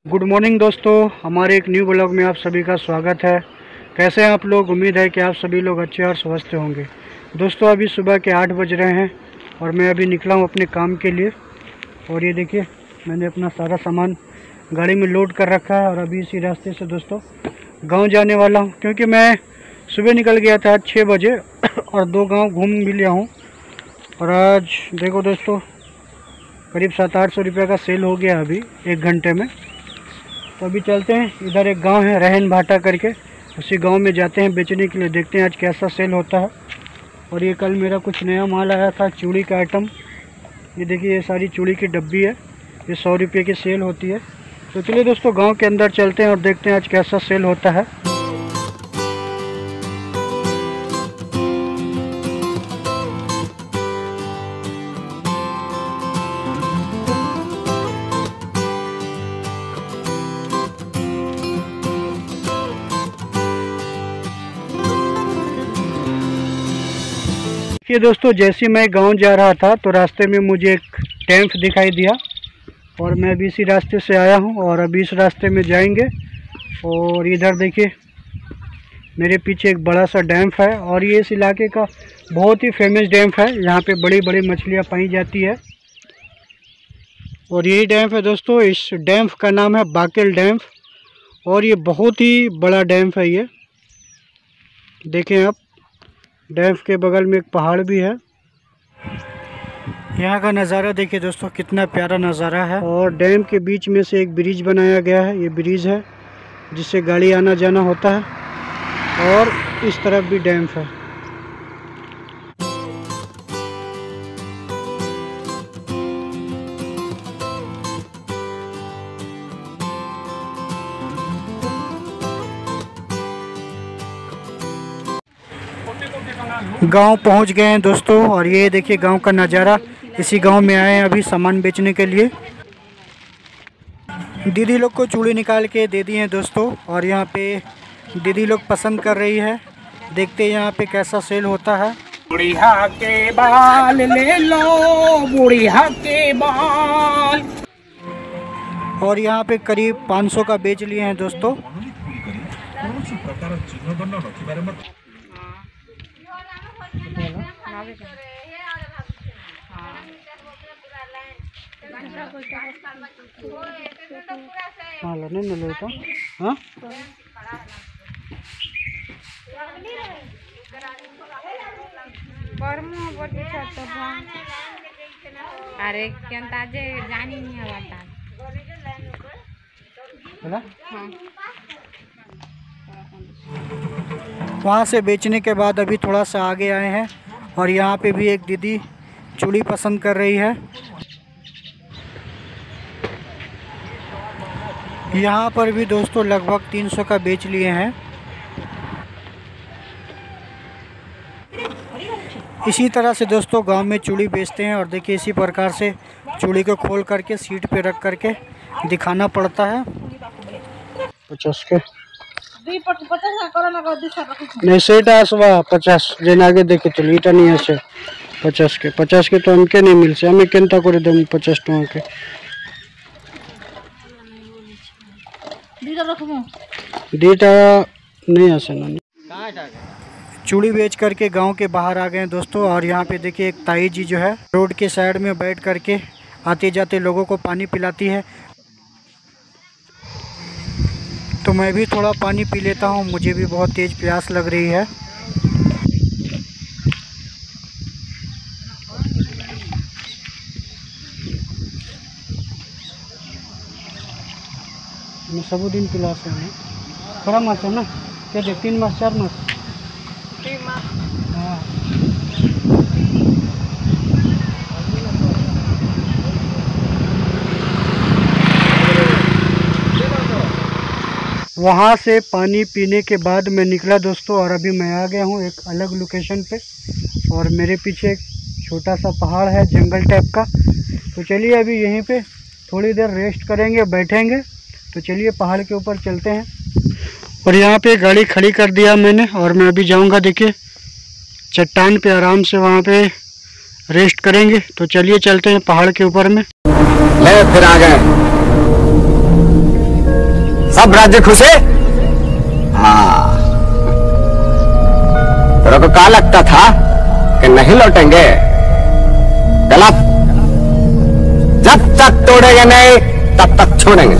Good morning दोस्तों, हमारे एक न्यू ब्लॉग में आप सभी का स्वागत है। कैसे हैं आप लोग? उम्मीद है कि आप सभी लोग अच्छे और स्वस्थ होंगे। दोस्तों अभी सुबह के 8 बज रहे हैं और मैं अभी निकला हूं अपने काम के लिए। और ये देखिए मैंने अपना सारा सामान गाड़ी में लोड कर रखा है और अभी इसी रास्ते से दोस्तों गांव जाने वाला हूं, क्योंकि मैं सुबह निकल गया था 6 बजे और 2 गाँव घूम भी लिया हूँ। और आज देखो दोस्तों करीब 700-800 रुपये का सेल हो गया अभी 1 घंटे में। तो अभी चलते हैं, इधर एक गांव है रहन भाटा करके, उसी गांव में जाते हैं बेचने के लिए। देखते हैं आज कैसा सेल होता है। और ये कल मेरा कुछ नया माल आया था, चूड़ी का आइटम। ये देखिए ये सारी चूड़ी की डब्बी है, ये 100 रुपये की सेल होती है। तो चलिए दोस्तों गांव के अंदर चलते हैं और देखते हैं आज कैसा सेल होता है। ये दोस्तों जैसे मैं गांव जा रहा था तो रास्ते में मुझे एक डैम्प दिखाई दिया और मैं अभी इसी रास्ते से आया हूं और अभी इस रास्ते में जाएंगे। और इधर देखिए मेरे पीछे एक बड़ा सा डैम्प है और ये इस इलाके का बहुत ही फेमस डैम्प है। यहाँ पे बड़ी बड़ी मछलियाँ पाई जाती है और यही डैम्प है दोस्तों। इस डैम्प का नाम है बाकेल डैम्प और ये बहुत ही बड़ा डैम्प है। ये देखें आप, डैम्प के बगल में एक पहाड़ भी है। यहाँ का नज़ारा देखिए दोस्तों कितना प्यारा नज़ारा है। और डैम के बीच में से एक ब्रिज बनाया गया है, ये ब्रिज है जिससे गाड़ी आना जाना होता है। और इस तरफ भी डैम्प है। गांव पहुंच गए हैं दोस्तों और ये देखिए गांव का नज़ारा। इसी गांव में आए हैं अभी सामान बेचने के लिए। दीदी लोग को चूड़ी निकाल के दे दी हैं दोस्तों और यहाँ पे दीदी लोग पसंद कर रही है। देखते हैं यहाँ पे कैसा सेल होता है। बुढ़िया के बाल ले लो, बुढ़िया के बाल। और यहाँ पे करीब 500 का बेच लिए हैं दोस्तों। हाँ अरे जानी नहीं है वहाँ से बेचने के बाद अभी थोड़ा सा आगे आए हैं और यहाँ पे भी एक दीदी चूड़ी पसंद कर रही है। यहाँ पर भी दोस्तों लगभग 300 का बेच लिए हैं। इसी तरह से दोस्तों गांव में चूड़ी बेचते हैं और देखिए इसी प्रकार से चूड़ी को खोल करके सीट पे रख करके दिखाना पड़ता है। 50 के नहीं सेट आसवा 50 जेन आगे देखे चलो इटा नहीं आसे 50 के तो हमके नहीं मिल से हमें केनता करे दम 50 टका के दीटा नहीं आसे ना। चूड़ी बेच करके गांव के बाहर आ गए दोस्तों और यहाँ पे देखिए एक ताई जी जो है रोड के साइड में बैठ करके आते जाते लोगों को पानी पिलाती है। तो मैं भी थोड़ा पानी पी लेता हूँ, मुझे भी बहुत तेज़ प्यास लग रही है। मैं सब दिन पिला से हूँ थोड़ा मास है ना क्या दे 3 मास 4 मास। हाँ वहाँ से पानी पीने के बाद मैं निकला दोस्तों और अभी मैं आ गया हूँ एक अलग लोकेशन पे। और मेरे पीछे एक छोटा सा पहाड़ है जंगल टाइप का। तो चलिए अभी यहीं पे थोड़ी देर रेस्ट करेंगे, बैठेंगे। तो चलिए पहाड़ के ऊपर चलते हैं। और यहाँ पे गाड़ी खड़ी कर दिया मैंने और मैं अभी जाऊँगा देखिए चट्टान पे आराम से वहाँ पे रेस्ट करेंगे। तो चलिए चलते हैं पहाड़ के ऊपर में। ले फिर आ गए। सब राज्य खुशे। हाँ, तेरे को क्या लगता था कि नहीं लौटेंगे? गलत। जब तक तोड़ेंगे नहीं तब तक छोड़ेंगे।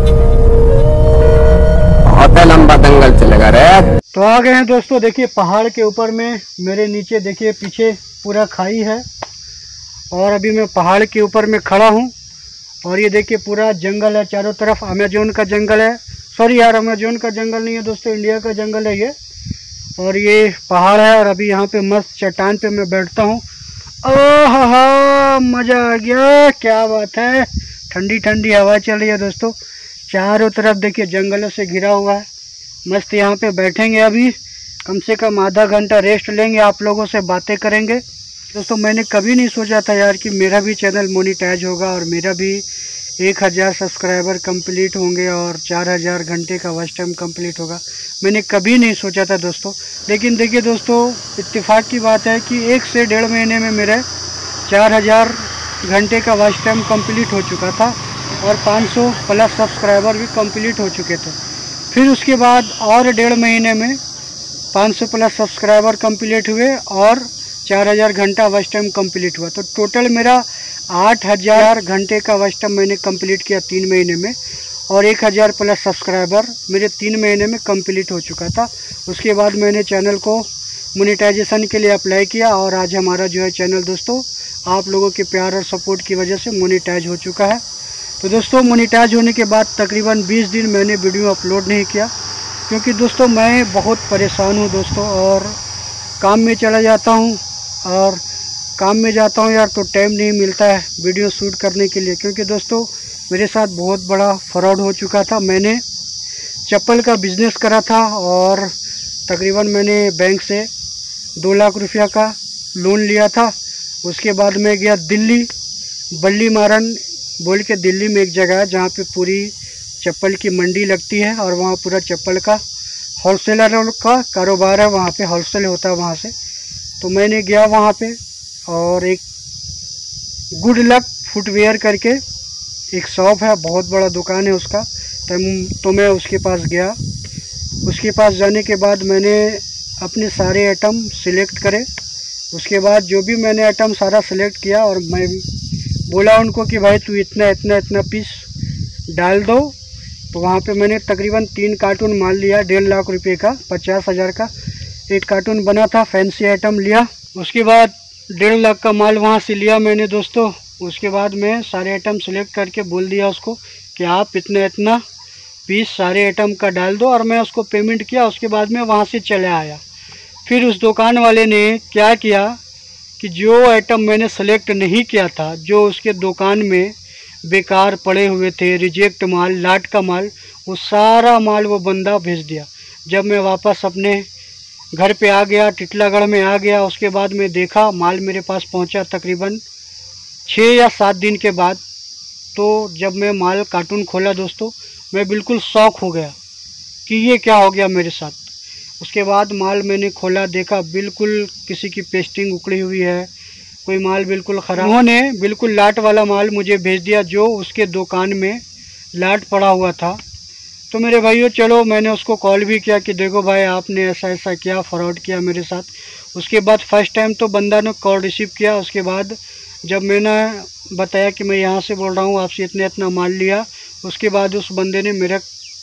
बहुत लंबा दंगल चलेगा रे। तो आ गए हैं दोस्तों, देखिए पहाड़ के ऊपर में, मेरे नीचे देखिए पीछे पूरा खाई है और अभी मैं पहाड़ के ऊपर में खड़ा हूँ और ये देखिए पूरा जंगल है चारों तरफ। अमेजोन का जंगल है, सॉरी यार अमेजोन का जंगल नहीं है दोस्तों, इंडिया का जंगल है ये। और ये पहाड़ है और अभी यहाँ पे मस्त चट्टान पे मैं बैठता हूँ। ओह मज़ा आ गया, क्या बात है। ठंडी ठंडी हवा चल रही है दोस्तों, चारों तरफ देखिए जंगलों से घिरा हुआ है। मस्त यहाँ पे बैठेंगे, अभी कम से कम आधा घंटा रेस्ट लेंगे, आप लोगों से बातें करेंगे। दोस्तों मैंने कभी नहीं सोचा था यार कि मेरा भी चैनल मोनेटाइज होगा और मेरा भी 1000 सब्सक्राइबर कंप्लीट होंगे और 4000 घंटे का वॉच टाइम कंप्लीट होगा। मैंने कभी नहीं सोचा था दोस्तों, लेकिन देखिए दोस्तों इत्तेफाक की बात है कि 1 से 1.5 महीने में मेरा 4000 घंटे का वॉच टाइम कंप्लीट हो चुका था और 500 प्लस सब्सक्राइबर भी कंप्लीट हो चुके थे। फिर उसके बाद और 1.5 महीने में 500 प्लस सब्सक्राइबर कंप्लीट हुए और 4000 घंटा वॉच टाइम कंप्लीट हुआ। तो टोटल मेरा 8000 घंटे का वॉच टाइम मैंने कंप्लीट किया 3 महीने में और 1000 प्लस सब्सक्राइबर मेरे 3 महीने में कंप्लीट हो चुका था। उसके बाद मैंने चैनल को मोनेटाइजेशन के लिए अप्लाई किया और आज हमारा जो है चैनल दोस्तों आप लोगों के प्यार और सपोर्ट की वजह से मोनेटाइज हो चुका है। तो दोस्तों मोनेटाइज होने के बाद तकरीबन 20 दिन मैंने वीडियो अपलोड नहीं किया, क्योंकि दोस्तों मैं बहुत परेशान हूँ दोस्तों और काम में चला जाता हूँ और काम में जाता हूँ यार तो टाइम नहीं मिलता है वीडियो शूट करने के लिए। क्योंकि दोस्तों मेरे साथ बहुत बड़ा फ्रॉड हो चुका था। मैंने चप्पल का बिज़नेस करा था और तकरीबन मैंने बैंक से 2 लाख रुपया का लोन लिया था। उसके बाद मैं गया दिल्ली, बल्ली मारन बोल के दिल्ली में एक जगह है जहाँ पे पूरी चप्पल की मंडी लगती है और वहाँ पूरा चप्पल का होलसेलर का कारोबार है, वहाँ पे होलसेल होता है वहाँ से। तो मैंने गया वहाँ पे और एक गुड लक फुटवेयर करके एक शॉप है, बहुत बड़ा दुकान है उसका। तो मैं उसके पास गया। उसके पास जाने के बाद मैंने अपने सारे आइटम सिलेक्ट करे। उसके बाद जो भी मैंने आइटम सारा सिलेक्ट किया और मैं बोला उनको कि भाई तू इतना इतना इतना पीस डाल दो। तो वहाँ पे मैंने तकरीबन 3 कार्टून माल लिया 1.5 लाख रुपए का, 50,000 का एक कार्टून बना था, फैंसी आइटम लिया। उसके बाद 1.5 लाख का माल वहाँ से लिया मैंने दोस्तों। उसके बाद मैं सारे आइटम सेलेक्ट करके बोल दिया उसको कि आप इतना इतना पीस सारे आइटम का डाल दो और मैं उसको पेमेंट किया। उसके बाद मैं वहाँ से चले आया। फिर उस दुकान वाले ने क्या किया कि जो आइटम मैंने सेलेक्ट नहीं किया था, जो उसके दुकान में बेकार पड़े हुए थे, रिजेक्ट माल, लाट का माल, वो सारा माल वो बंदा भेज दिया। जब मैं वापस अपने घर पे आ गया, टिटलागढ़ में आ गया, उसके बाद मैं देखा माल मेरे पास पहुंचा तकरीबन 6 या 7 दिन के बाद। तो जब मैं माल कार्टून खोला दोस्तों, मैं बिल्कुल शॉक हो गया कि ये क्या हो गया मेरे साथ। उसके बाद माल मैंने खोला, देखा बिल्कुल किसी की पेस्टिंग उखड़ी हुई है, कोई माल बिल्कुल ख़राब। उन्होंने बिल्कुल लाट वाला माल मुझे भेज दिया जो उसके दुकान में लाट पड़ा हुआ था। तो मेरे भाइयों चलो, मैंने उसको कॉल भी किया कि देखो भाई आपने ऐसा ऐसा किया, फ्रॉड किया मेरे साथ। उसके बाद फर्स्ट टाइम तो बंदा ने कॉल रिसीव किया। उसके बाद जब मैंने बताया कि मैं यहाँ से बोल रहा हूँ, आपसे इतना इतना माल लिया, उसके बाद उस बंदे ने मेरे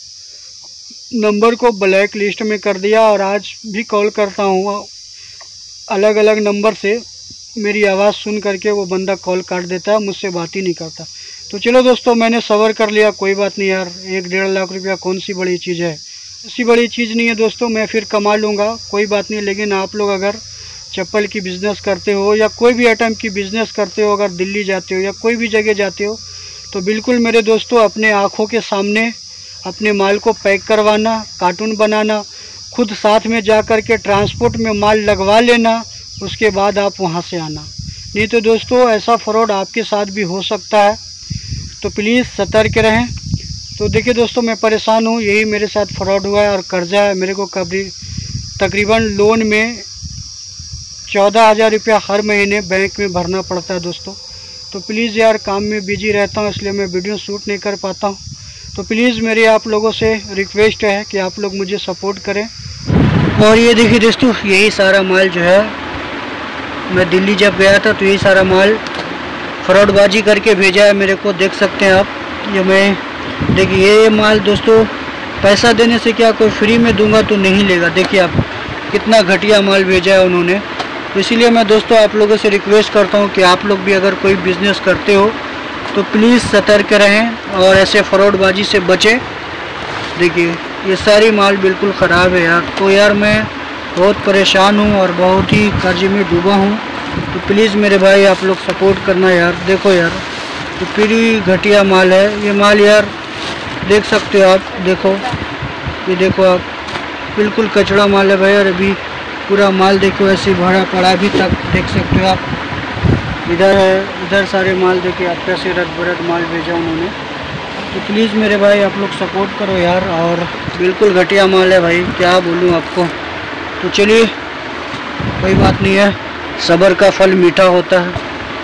नंबर को ब्लैक लिस्ट में कर दिया। और आज भी कॉल करता हूँ अलग अलग नंबर से, मेरी आवाज़ सुन करके वो बंदा कॉल काट देता है, मुझसे बात ही नहीं करता। तो चलो दोस्तों, मैंने सब्र कर लिया, कोई बात नहीं यार, 1-1.5 लाख रुपया कौन सी बड़ी चीज़ है, ऐसी बड़ी चीज़ नहीं है दोस्तों, मैं फिर कमा लूँगा, कोई बात नहीं। लेकिन आप लोग अगर चप्पल की बिज़नेस करते हो या कोई भी आइटम की बिज़नेस करते हो, अगर दिल्ली जाते हो या कोई भी जगह जाते हो, तो बिल्कुल मेरे दोस्तों अपने आँखों के सामने अपने माल को पैक करवाना, कार्टून बनाना, खुद साथ में जा कर के ट्रांसपोर्ट में माल लगवा लेना, उसके बाद आप वहाँ से आना। नहीं तो दोस्तों ऐसा फ्रॉड आपके साथ भी हो सकता है, तो प्लीज़ सतर्क रहें। तो देखिए दोस्तों, मैं परेशान हूँ, यही मेरे साथ फ्रॉड हुआ है और कर्जा है मेरे को। तकरीबन लोन में 14,000 रुपया हर महीने बैंक में भरना पड़ता है दोस्तों। तो प्लीज़ यार, काम में बिजी रहता हूँ इसलिए मैं वीडियो शूट नहीं कर पाता हूँ। तो प्लीज़ मेरी आप लोगों से रिक्वेस्ट है कि आप लोग मुझे सपोर्ट करें। और ये देखिए दोस्तों, यही सारा माल जो है, मैं दिल्ली जब गया था तो यही सारा माल फ्रॉडबाजी करके भेजा है मेरे को, देख सकते हैं आप। ये मैं देखिए ये माल दोस्तों, पैसा देने से क्या कोई फ्री में दूंगा तो नहीं लेगा। देखिए आप कितना घटिया माल भेजा है उन्होंने। तो इसीलिए मैं दोस्तों आप लोगों से रिक्वेस्ट करता हूँ कि आप लोग भी अगर कोई बिज़नेस करते हो तो प्लीज़ सतर्क रहें और ऐसे फ्रॉडबाजी से बचें। देखिए ये सारी माल बिल्कुल ख़राब है यार। तो यार मैं बहुत परेशान हूँ और बहुत ही कर्ज में डूबा हूँ। तो प्लीज़ मेरे भाई आप लोग सपोर्ट करना यार। देखो यार तो पूरी घटिया माल है ये माल यार, देख सकते हो आप। देखो ये देखो आप, बिल्कुल कचड़ा माल है भाई। और अभी पूरा माल देखो ऐसे भरा पड़ा अभी तक, देख सकते हो आप। इधर है, इधर सारे माल देखिए आप, कैसे रद्द बरद माल भेजा उन्होंने। तो प्लीज़ मेरे भाई आप लोग सपोर्ट करो यार। और बिल्कुल घटिया माल है भाई, क्या बोलूँ आपको। तो चलिए कोई बात नहीं है, सब्र का फल मीठा होता है।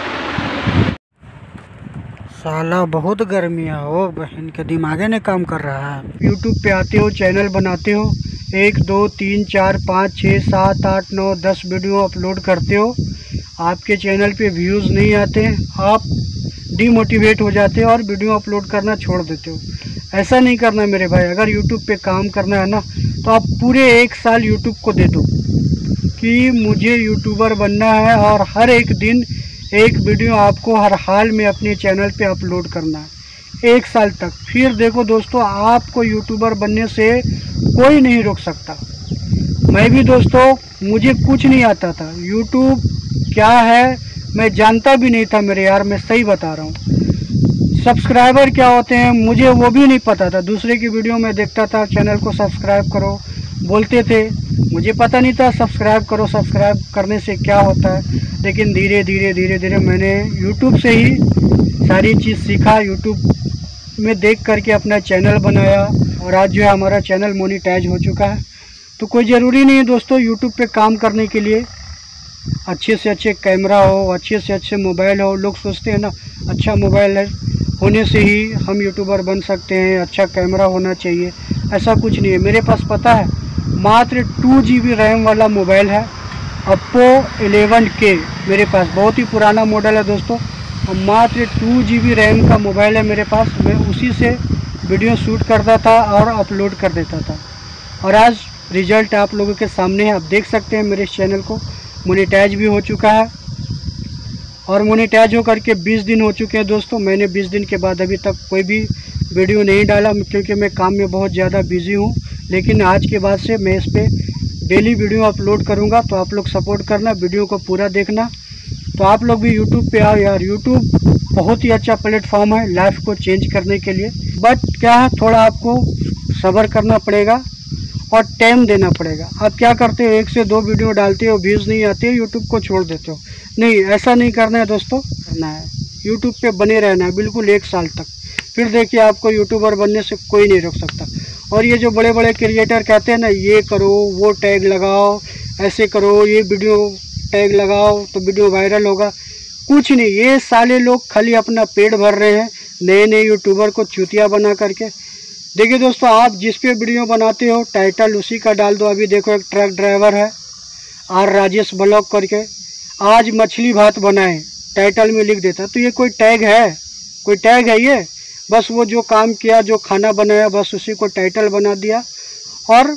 साला बहुत गर्मियाँ हो, बहन के दिमागे ने काम कर रहा है। यूट्यूब पे आते हो, चैनल बनाते हो, 1 2 3 4 5 6 7 8 9 10 वीडियो अपलोड करते हो, आपके चैनल पे व्यूज़ नहीं आते, आप डीमोटिवेट हो जाते हो और वीडियो अपलोड करना छोड़ देते हो। ऐसा नहीं करना मेरे भाई। अगर यूट्यूब पे काम करना है ना तो आप पूरे 1 साल यूट्यूब को दे दो कि मुझे यूट्यूबर बनना है और हर एक दिन एक वीडियो आपको हर हाल में अपने चैनल पे अपलोड करना है 1 साल तक। फिर देखो दोस्तों, आपको यूट्यूबर बनने से कोई नहीं रोक सकता। मैं भी दोस्तों, मुझे कुछ नहीं आता था, यूट्यूब क्या है मैं जानता भी नहीं था मेरे यार, मैं सही बता रहा हूँ। सब्सक्राइबर क्या होते हैं मुझे वो भी नहीं पता था। दूसरे की वीडियो में देखता था, चैनल को सब्सक्राइब करो बोलते थे, मुझे पता नहीं था सब्सक्राइब करो, सब्सक्राइब करने से क्या होता है। लेकिन धीरे धीरे मैंने यूट्यूब से ही सारी चीज़ सीखा, यूट्यूब में देख करके अपना चैनल बनाया और आज जो है हमारा चैनल मोनेटाइज हो चुका है। तो कोई ज़रूरी नहीं है दोस्तों यूट्यूब पे काम करने के लिए अच्छे से अच्छे कैमरा हो, अच्छे से अच्छे मोबाइल हो। लोग सोचते हैं ना अच्छा मोबाइल है होने से ही हम यूट्यूबर बन सकते हैं, अच्छा कैमरा होना चाहिए। ऐसा कुछ नहीं है। मेरे पास पता है मात्र 2 GB रैम वाला मोबाइल है, Oppo 11K मेरे पास, बहुत ही पुराना मॉडल है दोस्तों। और मात्र 2 GB रैम का मोबाइल है मेरे पास। मैं उसी से वीडियो शूट करता था और अपलोड कर देता था। और आज रिजल्ट आप लोगों के सामने है, आप देख सकते हैं। मेरे चैनल को मोनेटाइज भी हो चुका है और मोनेटाइज हो करके 20 दिन हो चुके हैं दोस्तों। मैंने 20 दिन के बाद अभी तक कोई भी वीडियो नहीं डाला क्योंकि मैं काम में बहुत ज़्यादा बिजी हूँ। लेकिन आज के बाद से मैं इस पर डेली वीडियो अपलोड करूँगा। तो आप लोग सपोर्ट करना, वीडियो को पूरा देखना। तो आप लोग भी यूट्यूब पे आओ यार। यूट्यूब बहुत ही अच्छा प्लेटफॉर्म है लाइफ को चेंज करने के लिए। बट क्या है, थोड़ा आपको सब्र करना पड़ेगा और टाइम देना पड़ेगा। आप क्या करते हो, 1 से 2 वीडियो डालते हो, व्यूज़ नहीं आते हो, यूट्यूब को छोड़ देते हो। नहीं, ऐसा नहीं करना है दोस्तों। करना है यूट्यूब पे बने रहना है बिल्कुल 1 साल तक। फिर देखिए आपको यूट्यूबर बनने से कोई नहीं रोक सकता। और ये जो बड़े बड़े क्रिएटर कहते हैं ना, ये करो, वो टैग लगाओ, ऐसे करो, ये वीडियो टैग लगाओ तो वीडियो वायरल होगा, कुछ नहीं। ये साले लोग खाली अपना पेट भर रहे हैं नए नए यूट्यूबर को चूतिया बना करके। देखिए दोस्तों, आप जिस पे वीडियो बनाते हो टाइटल उसी का डाल दो। अभी देखो एक ट्रक ड्राइवर है आर राजेश ब्लॉग करके, आज मछली भात बनाए, टाइटल में लिख देता। तो ये कोई टैग है? कोई टैग है ये? बस वो जो काम किया, जो खाना बनाया, बस उसी को टाइटल बना दिया और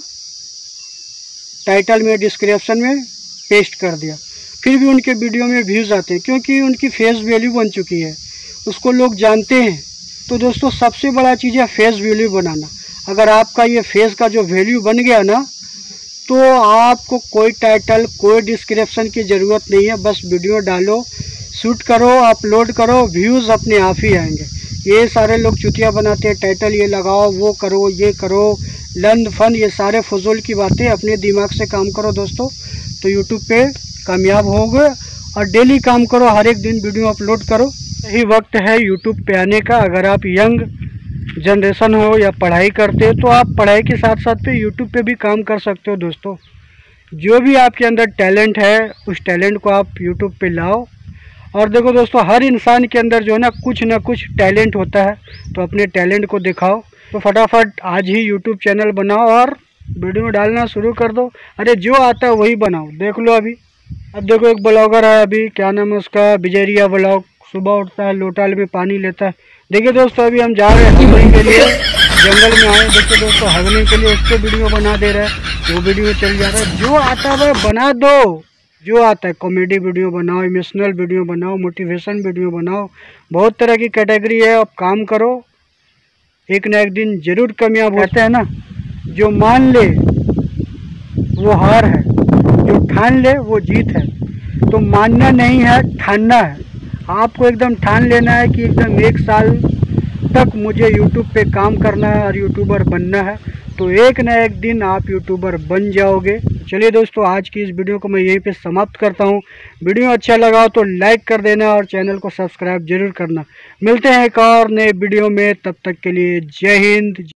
टाइटल में डिस्क्रिप्शन में पेस्ट कर दिया। फिर भी उनके वीडियो में व्यूज़ आते हैं क्योंकि उनकी फेस वैल्यू बन चुकी है, उसको लोग जानते हैं। तो दोस्तों सबसे बड़ा चीज़ है फेस वैल्यू बनाना। अगर आपका ये फेस का जो वैल्यू बन गया ना, तो आपको कोई टाइटल, कोई डिस्क्रिप्शन की ज़रूरत नहीं है। बस वीडियो डालो, शूट करो, अपलोड करो, व्यूज़ अपने आप ही आएंगे। ये सारे लोग चुतिया बनाते हैं, टाइटल ये लगाओ, वो करो, ये करो, लंद फन, ये सारे फजूल की बातें। अपने दिमाग से काम करो दोस्तों, तो यूट्यूब पे कामयाब होगे। और डेली काम करो, हर एक दिन वीडियो अपलोड करो। यही वक्त है यूट्यूब पे आने का। अगर आप यंग जनरेशन हो या पढ़ाई करते हो तो आप पढ़ाई के साथ साथ पे यूट्यूब पे भी काम कर सकते हो दोस्तों। जो भी आपके अंदर टैलेंट है उस टैलेंट को आप यूट्यूब पे लाओ। और देखो दोस्तों, हर इंसान के अंदर जो है ना कुछ टैलेंट होता है, तो अपने टैलेंट को दिखाओ। तो फटाफट आज ही यूट्यूब चैनल बनाओ और वीडियो डालना शुरू कर दो। अरे जो आता है वही बनाओ। देख लो अभी, अब देखो एक ब्लॉगर है अभी, क्या नाम है उसका, बिजेरिया ब्लॉग। सुबह उठता है, लोटा में पानी लेता है। देखिए दोस्तों, अभी हम जा रहे हैं हगने के लिए, जंगल में आए। देखिए दोस्तों, हगने के लिए उसको वीडियो बना दे रहा है, वो वीडियो चल जा रहा है। जो आता है वह बना दो, जो आता है। कॉमेडी वीडियो बनाओ, इमोशनल वीडियो बनाओ, मोटिवेशन वीडियो बनाओ, बहुत तरह की कैटेगरी है। अब काम करो, एक न एक दिन जरूर कामयाब होते हैं ना। जो मान ले वो हार है, जो ठान ले वो जीत है। तो मानना नहीं है, ठानना है। आपको एकदम ठान लेना है कि एकदम 1 साल तक मुझे यूट्यूब पे काम करना है और यूट्यूबर बनना है। तो एक न एक दिन आप यूट्यूबर बन जाओगे। चलिए दोस्तों, आज की इस वीडियो को मैं यहीं पे समाप्त करता हूँ। वीडियो अच्छा लगा तो लाइक कर देना और चैनल को सब्सक्राइब जरूर करना। मिलते हैं एक और नए वीडियो में, तब तक के लिए जय हिंद।